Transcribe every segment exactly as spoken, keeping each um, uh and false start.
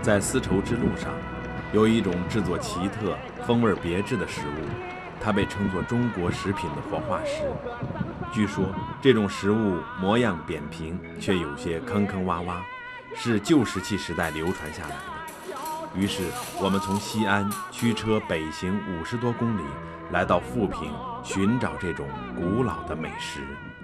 在丝绸之路上，有一种制作奇特、风味别致的食物，它被称作中国食品的活化石。据说这种食物模样扁平，却有些坑坑洼洼，是旧石器时代流传下来的。于是我们从西安驱车北行五十多公里，来到富平，寻找这种古老的美食。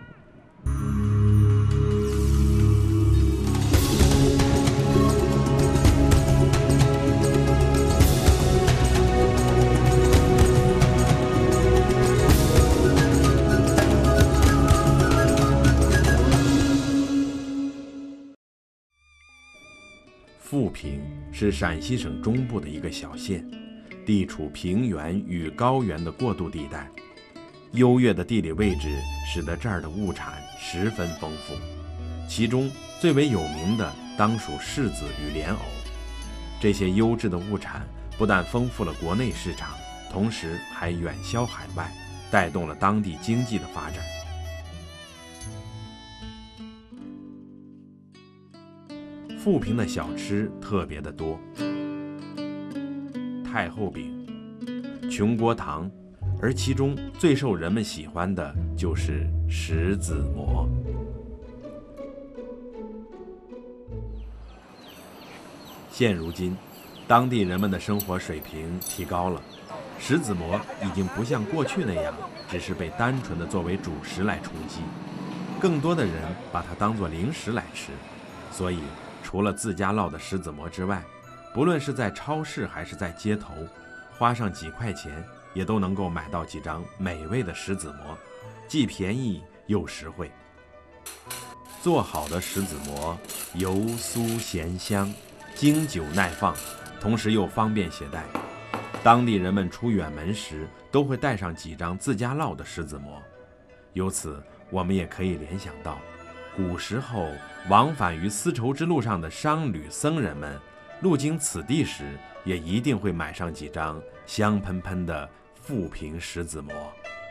富平是陕西省中部的一个小县，地处平原与高原的过渡地带。优越的地理位置使得这儿的物产十分丰富，其中最为有名的当属柿子与莲藕。这些优质的物产不但丰富了国内市场，同时还远销海外，带动了当地经济的发展。富平的小吃特别的多，太后饼、琼锅糖，而其中最受人们喜欢的就是石子馍。现如今，当地人们的生活水平提高了，石子馍已经不像过去那样只是被单纯的作为主食来充饥，更多的人把它当作零食来吃，所以除了自家烙的石子馍之外，不论是在超市还是在街头，花上几块钱也都能够买到几张美味的石子馍，既便宜又实惠。做好的石子馍油酥咸香，经久耐放，同时又方便携带。当地人们出远门时都会带上几张自家烙的石子馍，由此我们也可以联想到古时候往返于丝绸之路上的商旅僧人们，路经此地时，也一定会买上几张香喷喷的富平石子馍。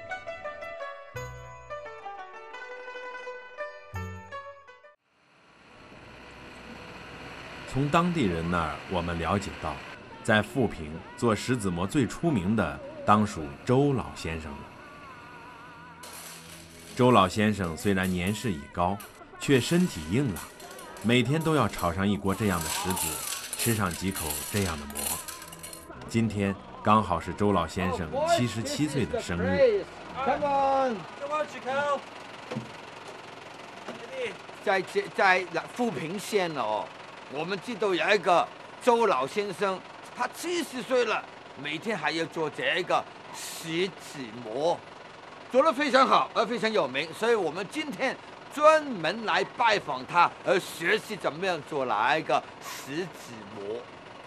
从当地人那儿，我们了解到，在富平做石子馍最出名的，当属周老先生了。周老先生虽然年事已高，却身体硬朗，每天都要炒上一锅这样的石子，吃上几口这样的馍。今天刚好是周老先生七十七岁的生日。 在在富平县哦，我们知道有一个周老先生，他七十岁了，每天还要做这个石子馍，做得非常好，而非常有名，所以我们今天专门来拜访他，而学习怎么样做来一个石子馍。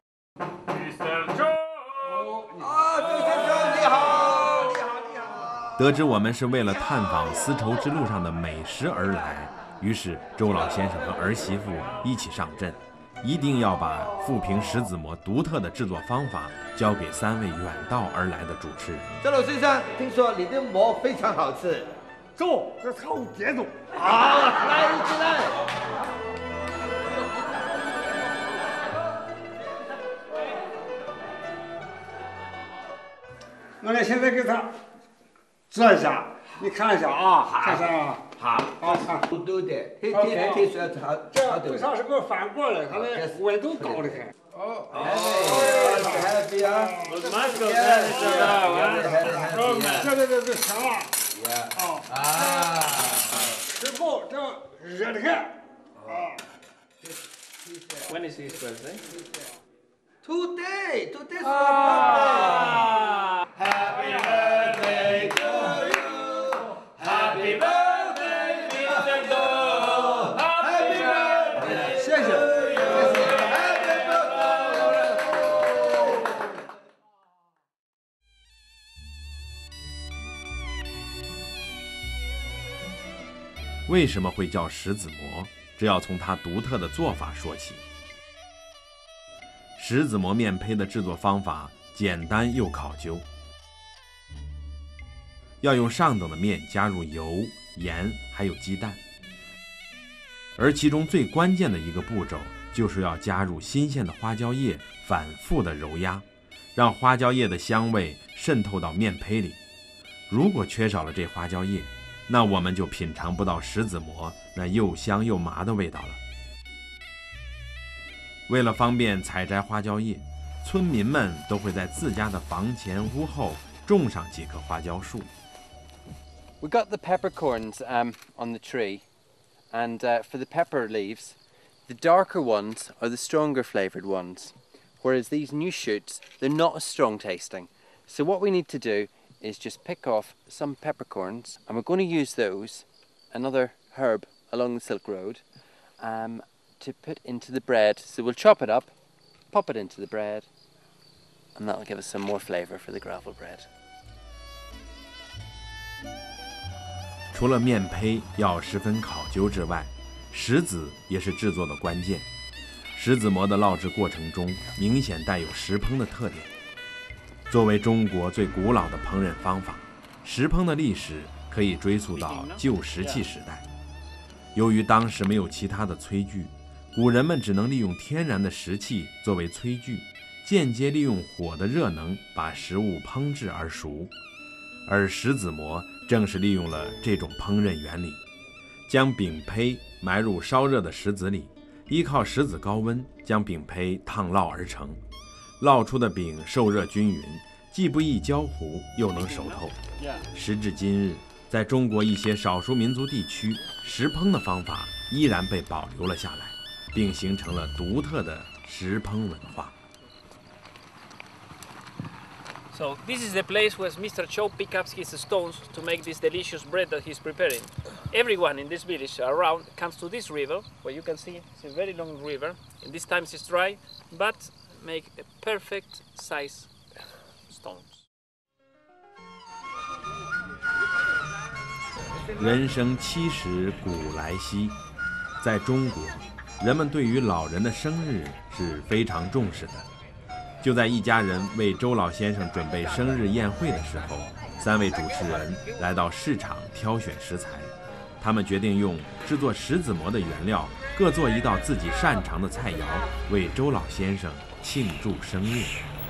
啊，周先生你好，你好，你好。 得知我们是为了探访丝绸之路上的美食而来，于是周老先生和儿媳妇一起上阵，一定要把富平石子馍独特的制作方法交给三位远道而来的主持人。 周老先生，听说你的馍非常好吃。 走，这炒别走。 好，来一起来。 我来现在给他做一下，你看一下啊，看一下啊。 好， 好看。 对对对，这这这是好， 这这上是个翻过来，它那温度高的很。 哦，哎，happy 啊！ 蛮高的，知道吧？哦，这这这这香啊！哦啊！吃饱这热的很。啊。 When is his birthday? Today, today's your birthday. Happy birthday to you. Happy birthday, Mister Joe. Happy birthday. 谢谢，谢谢。Happy birthday. 为什么会叫石子馍？这要从它独特的做法说起。石子馍面胚的制作方法简单又考究，要用上等的面加入油、盐还有鸡蛋，而其中最关键的一个步骤就是要加入新鲜的花椒叶，反复的揉压，让花椒叶的香味渗透到面胚里。如果缺少了这花椒叶，那我们就品尝不到石子馍那又香又麻的味道了。为了方便采摘花椒叶，村民们都会在自家的房前屋后种上几棵花椒树。 We got the peppercorns um, on the tree, and uh, for the pepper leaves, the darker ones are the stronger flavoured ones, whereas these new shoots, they're not as strong tasting. So what we need to do is just pick off some peppercorns, and we're going to use those, another herb along the Silk Road, um, to put into the bread. So we'll chop it up, pop it into the bread, and that'll give us some more flavour for the gravel bread. 除了面胚要十分考究之外，石子也是制作的关键。石子馍的烙制过程中，明显带有石烹的特点。作为中国最古老的烹饪方法，石烹的历史可以追溯到旧石器时代。由于当时没有其他的炊具，古人们只能利用天然的石器作为炊具，间接利用火的热能把食物烹制而熟。而石子馍正是利用了这种烹饪原理，将饼胚埋入烧热的石子里，依靠石子高温将饼胚烫烙而成。烙出的饼受热均匀，既不易焦糊，又能熟透。时至今日，在中国一些少数民族地区，石烹的方法依然被保留了下来，并形成了独特的石烹文化。 So this is the place where Mister Cho picks up his stones to make this delicious bread that he's preparing. Everyone in this village around comes to this river, where you can see it's a very long river. And this time it's dry, but make a perfect size stones. 人生七十古来稀，在中国，人们对于老人的生日是非常重视的。就在一家人为周老先生准备生日宴会的时候，三位主持人来到市场挑选食材。他们决定用制作石子馍的原料，各做一道自己擅长的菜肴，为周老先生庆祝生日。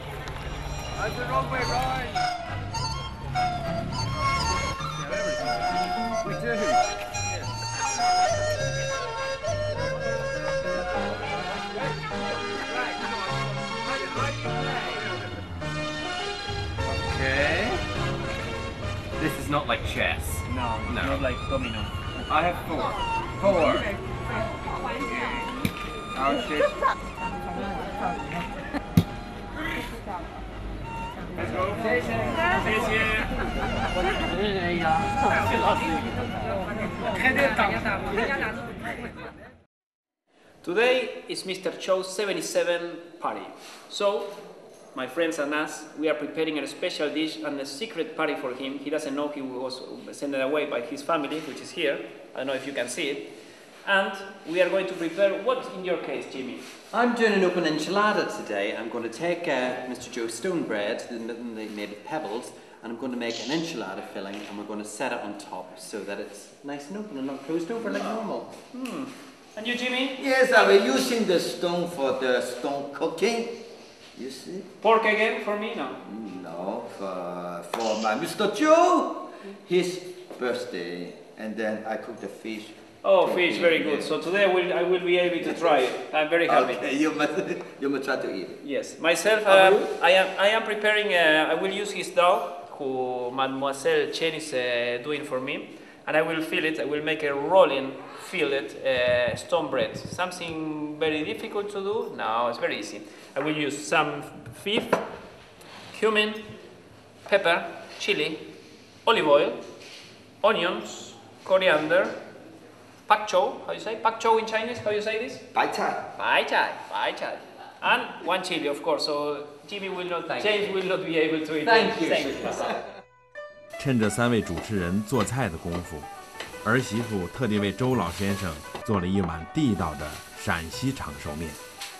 This is not like chess. No, No. not like domino. I have four. Four. Oh shit. Let's go. 谢谢。谢谢。Today is Mister Cho's seventy-seventh party. So, my friends and us, we are preparing a special dish and a secret party for him. He doesn't know he was sent away by his family, which is here. I don't know if you can see it. And we are going to prepare what in your case, Jimmy? I'm doing an open enchilada today. I'm going to take uh, Mister Joe's stone bread, made of pebbles, and I'm going to make an enchilada filling, and we're going to set it on top so that it's nice and open and not closed over like normal. Hmm. And you, Jimmy? Yes, I will using the stone for the stone cooking. You see? Pork again for me? No. No, for, for my Mister Joe, his birthday, and then I cook the fish. Oh, fish, very good. So today I will, I will be able to try it. I'm very happy. Okay, you must, you must try to eat it. Yes, myself, um, I am, I am preparing. Uh, I will use his dough, who Mademoiselle Chen is uh, doing for me, and I will fill it. I will make a rolling fillet uh, stone bread. Something very difficult to do? No, it's very easy. I will use some beef, cumin, pepper, chili, olive oil, onions, coriander, pak chou. How you say pak chou in Chinese? How you say this? Bai chai. Bai chai, bai chai, and one chili, of course. So Jimmy will not, Thank James you. will not be able to eat. Thank you. Thank you. 趁着三位主持人做菜的功夫，儿媳妇特地为周老先生做了一碗地道的陕西长寿面。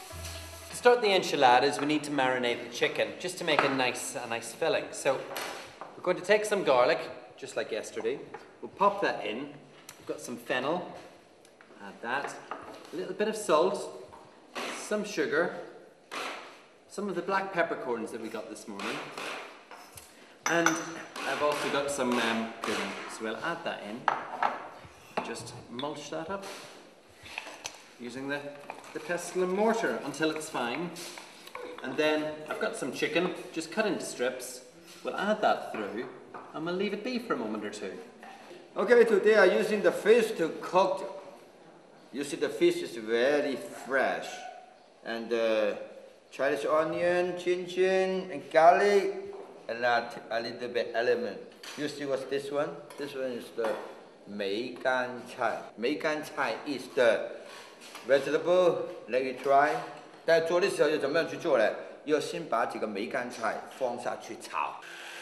To start the enchiladas, we need to marinate the chicken just to make a nice, a nice filling. So we're going to take some garlic, just like yesterday. We'll pop that in. We've got some fennel. Add that. A little bit of salt. some sugar, some of the black peppercorns that we got this morning, and I've also got some um, cumin, so we'll add that in. Just mulch that up using the, the pestle and mortar until it's fine. And then I've got some chicken, just cut into strips. We'll add that through and we'll leave it be for a moment or two. Okay, today I'm using the fish to cook. You see the fish is very fresh. And uh, Chinese onion, ginger, and garlic, and add a little bit element. You see what's this one? This one is the 梅干菜. 梅干菜 is the vegetable. Let you try. 但做的时候要怎么样去做呢？要先把几个梅干菜放下去炒。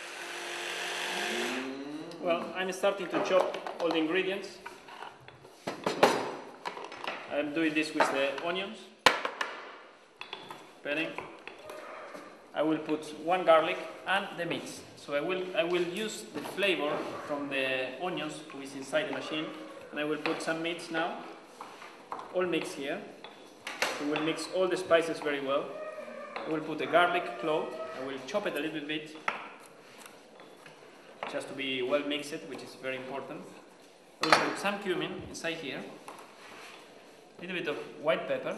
Well, I'm starting to chop all the ingredients. I'm doing this with the onions, peppering. I will put one garlic and the meat. So I will I will use the flavor from the onions which is inside the machine, and I will put some meat now. All mixed here. So we'll mix all the spices very well. I will put a garlic clove. I will chop it a little bit, just to be well mixed, which is very important. I will put some cumin inside here. A little bit of white pepper.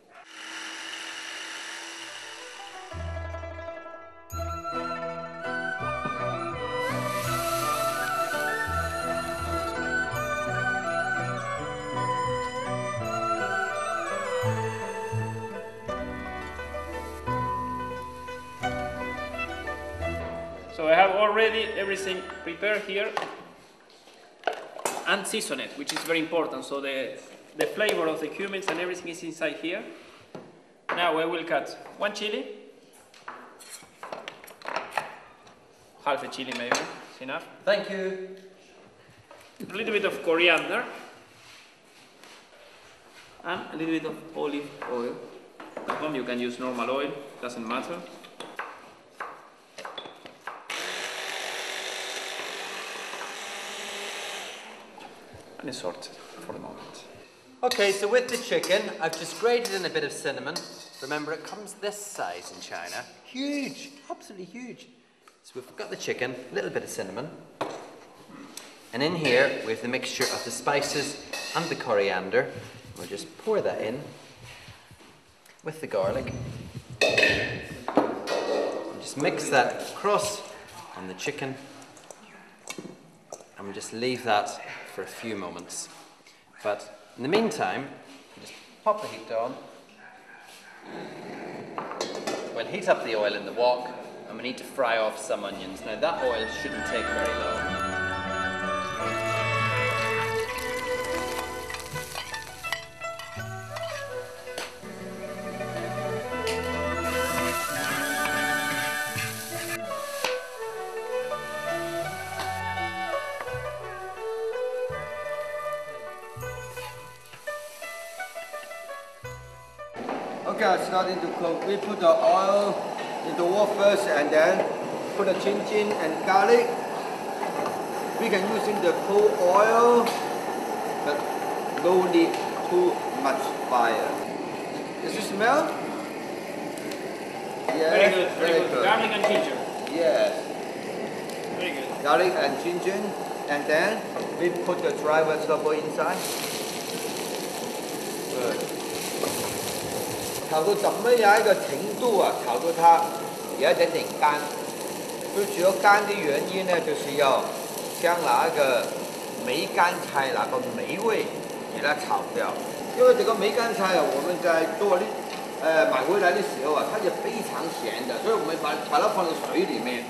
So I have already everything prepared here and season it, which is very important. So the, the flavor of the cumins and everything is inside here. Now I will cut one chili, half a chili maybe, is enough. Thank you. A little bit of coriander and a little bit of olive oil. At home you can use normal oil, doesn't matter. And it's sorted for the moment. Okay, so with the chicken, I've just grated in a bit of cinnamon. Remember, it comes this size in China. Huge, absolutely huge. So we've got the chicken, a little bit of cinnamon. And in here, we have the mixture of the spices and the coriander. We'll just pour that in with the garlic. And just mix that across on the chicken. And we'll just leave that for a few moments. But in the meantime, just pop the heat on. We'll heat up the oil in the wok, and we need to fry off some onions. Now that oil shouldn't take very long. Okay, I'm starting to cook. We put the oil in the wok first and then put the ginger and garlic. We can use in the full oil, but no need too much fire. Does it smell? Yes, Very good, very, very good. good. Garlic and ginger. Yes. Very good. Garlic and ginger, and then we put the dry vegetable inside. Good. 炒到怎麼樣一個程度啊？炒到它有一點點乾。最主要乾的原因呢，就是要將那個梅乾菜那個霉味給它炒掉。因為這個梅乾菜啊，我們在做呢，呃買回來的時候啊，它是非常鹹的，所以我們把把它放在水裡面。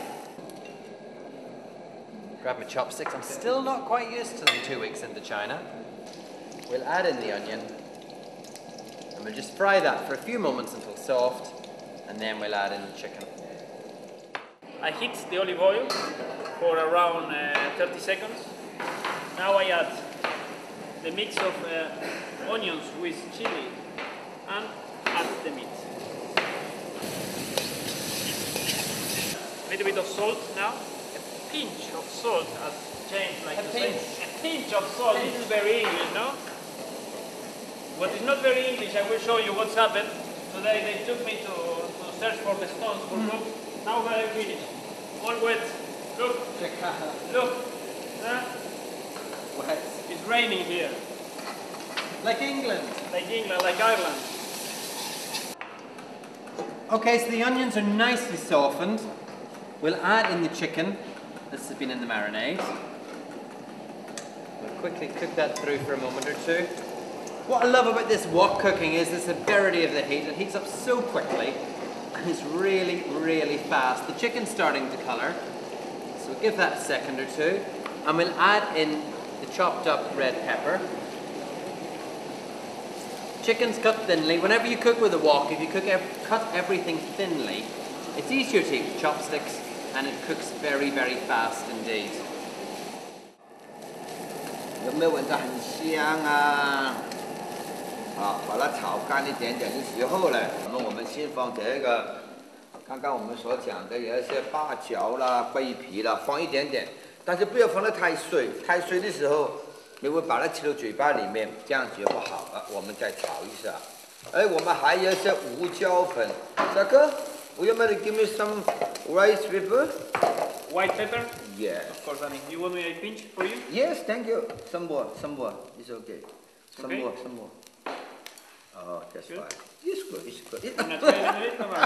Grab my chopsticks. I'm still not quite used to them two weeks into China. We'll add in the onion. And we'll just fry that for a few moments until soft, and then we'll add in the chicken. I heat the olive oil for around uh, thirty seconds. Now I add the mix of uh, onions with chili and add the meat. A little bit of salt now. A pinch of salt, as James likes to say. A pinch of salt. This is very English, no? What is not very English, I will show you what's happened. Today they took me to, to search for the stones for cook. Now I finished. All wet. Look. Look. Huh? Wet. It's raining here. Like England. Like England, like Ireland. Okay, so the onions are nicely softened. We'll add in the chicken. This has been in the marinade. We'll quickly cook that through for a moment or two. What I love about this wok cooking is the severity of the heat. It heats up so quickly and it's really, really fast. The chicken's starting to colour, so we'll give that a second or two. And we'll add in the chopped up red pepper. Chicken's cut thinly. Whenever you cook with a wok, if you cook ev cut everything thinly, it's easier to eat with chopsticks and it cooks very, very fast indeed. 有没有闻到很香啊？啊，把它炒干一点点的时候呢，那么我们先放这个，刚刚我们所讲的有一些八角啦、桂皮啦，放一点点，但是不要放得太碎，太碎的时候你会把它吃到嘴巴里面，这样子不好了。我们再炒一下。哎，我们还有一些胡椒粉，大哥 ，Will you mind give me some rice pepper? White pepper? Yeah. Of course, honey. You want me a pinch for you? Yes, thank you. Some more, some more. It's okay. Some Okay. more, some more. Oh, that's Good. fine. It's good, it's good. I'm not trying to do it, come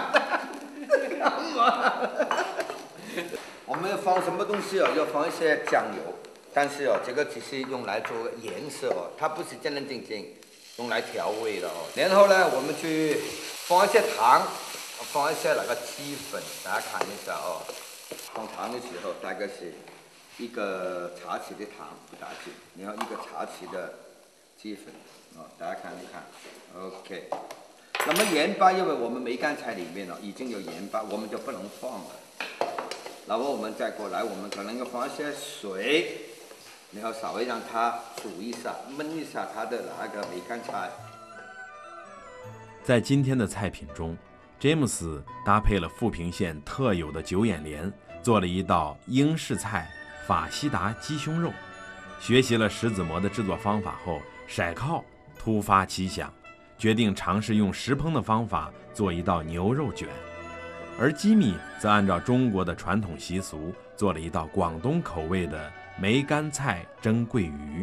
on. 我们要放什么东西哦？要放一些酱油，但是哦，这个只是用来做颜色哦，它不是真真正正用来调味的哦。然后呢，我们去放一些糖，放一些那个鸡粉，大家看一下哦。放糖的时候，大概是一个茶匙的糖不打紧，然后一个茶匙的鸡粉哦，大家看一看 ，OK。那么盐巴，因为我们梅干菜里面呢已经有盐巴，我们就不能放了。然后我们再过来，我们可能要放一些水，然后稍微让它煮一下、焖一下它的那个梅干菜。 在今天的菜品中，詹姆斯搭配了富平县特有的九眼莲，做了一道英式菜法西达鸡胸肉。学习了石子馍的制作方法后，骰靠突发奇想，决定尝试用石烹的方法做一道牛肉卷。而吉米则按照中国的传统习俗，做了一道广东口味的梅干菜蒸桂鱼。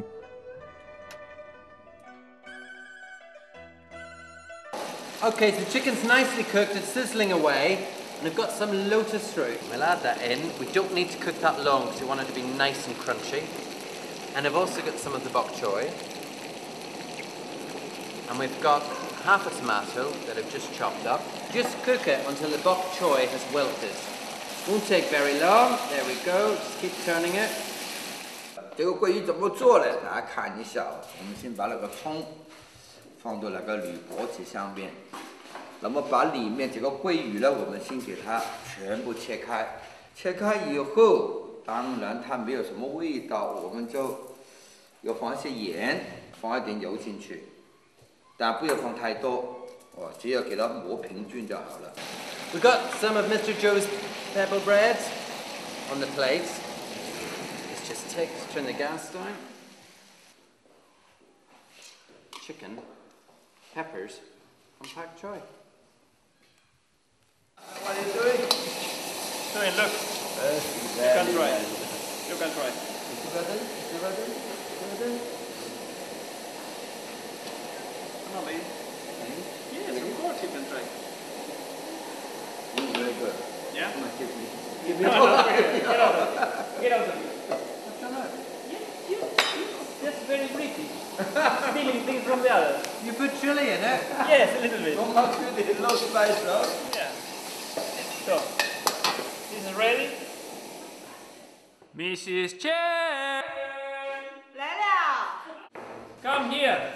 Okay, so the chicken's nicely cooked, it's sizzling away, and I've got some lotus root. We'll add that in. We don't need to cook that long because we want it to be nice and crunchy. And I've also got some of the bok choy. And we've got half a tomato that I've just chopped up. Just cook it until the bok choy has wilted. Won't take very long. There we go. Just keep turning it. 这个桂鱼怎么做呢？大家看一下哦。我们先把那个葱放到那个铝箔纸上面，那么把里面这个桂鱼呢，我们先给它全部切开。切开以后，当然它没有什么味道，我们就要放一些盐，放一点油进去，但不要放太多，哦，只要给它磨平均就好了。 We've got some of Mister Joe's pepper bread on the plate. Let's just take, turn the gas down. Chicken, peppers, and pak choy. What are you doing? Doing, look. You can try. You can try. Is it ready? Is it ready? Is it ready? No, maybe. Yes, of course you can try. Mm, very good. Yeah? Come on, give me. Give me No, more. no, get out of it. Get out of it. Yes, yes, yes. That's very British. Stealing things from the others. You put chili in it? Yes, a little bit. Don't have to do low spice, no? Yeah. So, this is ready. Missus Chen! 来了。 Come here.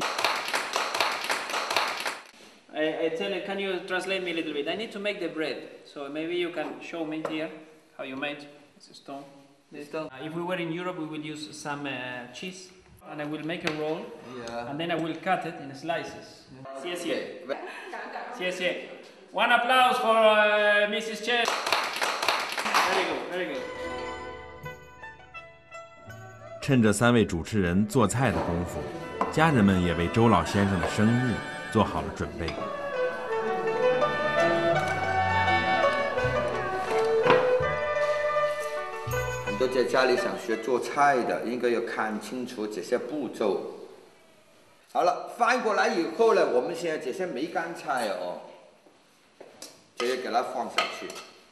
I, I tell you, can you translate me a little bit? I need to make the bread. So maybe you can show me here how you made it's a stone. This stone. Uh, if we were in Europe, we will use some uh, cheese. And I will make a roll. Yeah. And then I will cut it in slices. Sí, sí. Sí, sí. One applause for uh, Missus Chen. Very good, very good. 趁着三位主持人做菜的功夫，家人们也为周老先生的生日做好了准备。 多在家里想学做菜的，应该要看清楚这些步骤。好了，翻过来以后呢，我们现在这些梅干菜哦，这个给它放下去，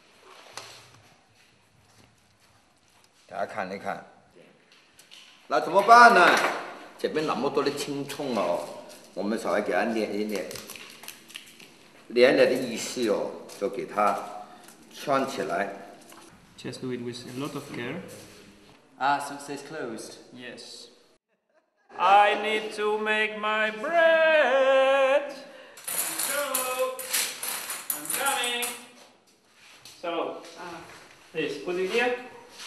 大家看一看。那怎么办呢？这边那么多的青葱哦，我们稍微给它捻一捻，捻捻的意思哦，就给它穿起来。 Just do it with a lot of care. Ah, so it says closed. Yes. I need to make my bread. So, I'm coming. So, this, put it here.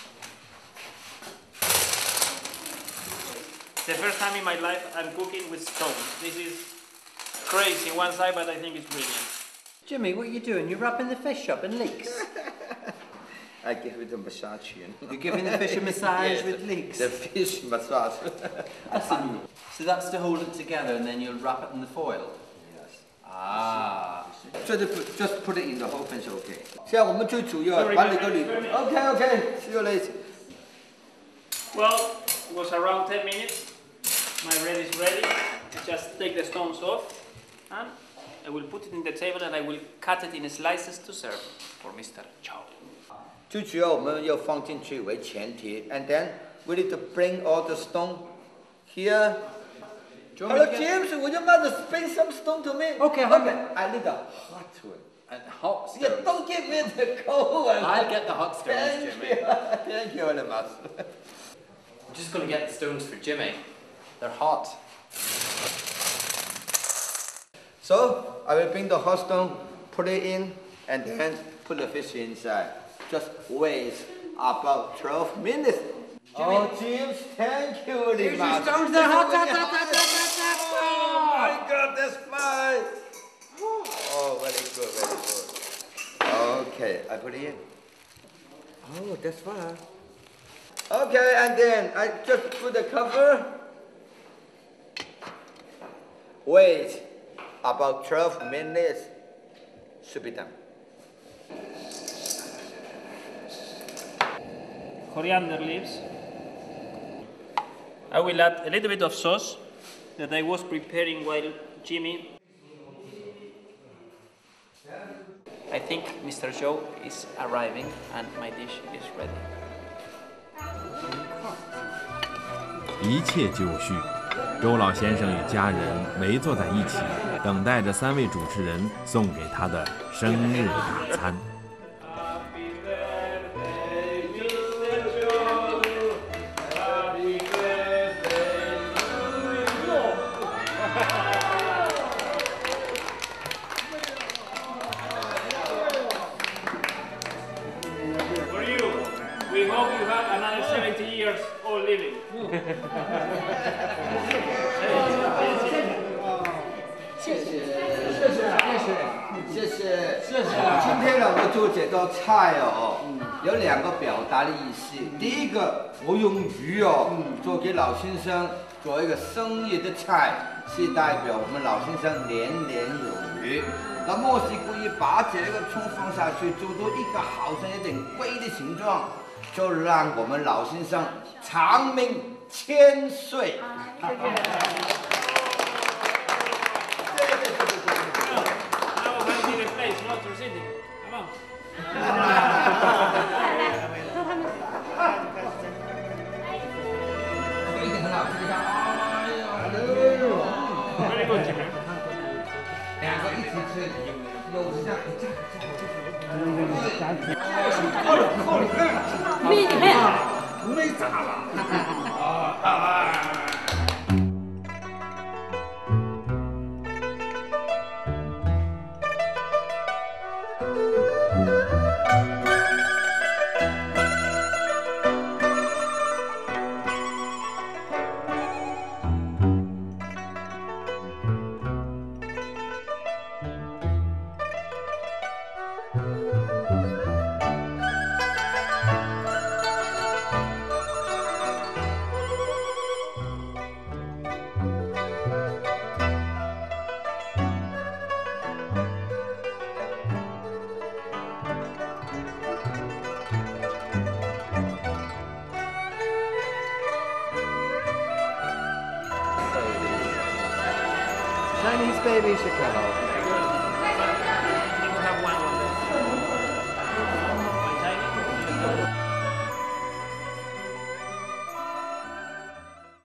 The first time in my life I'm cooking with stones. This is crazy one side, but I think it's brilliant. Jimmy, what are you doing? You're wrapping the fish up in leeks. I give it a massage. You know? You're giving the fish a massage Yes, with the, leeks. The fish massage. So that's to hold it together and then you'll wrap it in the foil? Yes. Ah. Just put, just put it in the whole thing, okay. 现在我们最主要把你个里 OK OK, see you later. Well, it was around ten minutes. My bread is ready. Just take the stones off and I will put it in the table and I will cut it in slices to serve for Mister Chow. 最主要我们要放进去为前提 and then we need to bring all the stone here. Hello James, would you mind to bring some stone to me? Okay, okay. I need a hot one. And hot stones. Yeah, don't give me the cold one. I'll get the hot stones, Thank Jimmy. you. Thank you very much. I'm just going to get the stones for Jimmy. They're hot. So I will bring the hot stone, put it in, and then put the fish inside. Just wait about twelve minutes. Oh, James, thank you very Here's much. your stones, they're hot, hot, hot, hot, hot, Oh my God, that's fine. Oh, very good, very good. Okay, I put it in. Oh, that's fine. Okay, and then I just put the cover. Wait about twelve minutes. Should be done. Coriander leaves. I will add a little bit of sauce that I was preparing while Jimmy. I think Mister Joe is arriving and my dish is ready. 一切就绪，周老先生与家人围坐在一起，等待着三位主持人送给他的生日大餐。 For you, we hope you have another seventy years old living. 谢谢，谢谢，谢谢，谢谢。今天呢，我做这道菜哦，有两个表达的意思。第一个，我用鱼哦，做给老先生做一个生日的菜，是代表我们老先生年年有余。那么是故意把这个葱放下去，做到一个好像有点龟的形状，就让我们老先生长命千岁。两个一起吃，有像这样。靠了靠了，没没没炸了。啊！ Chinese baby should come.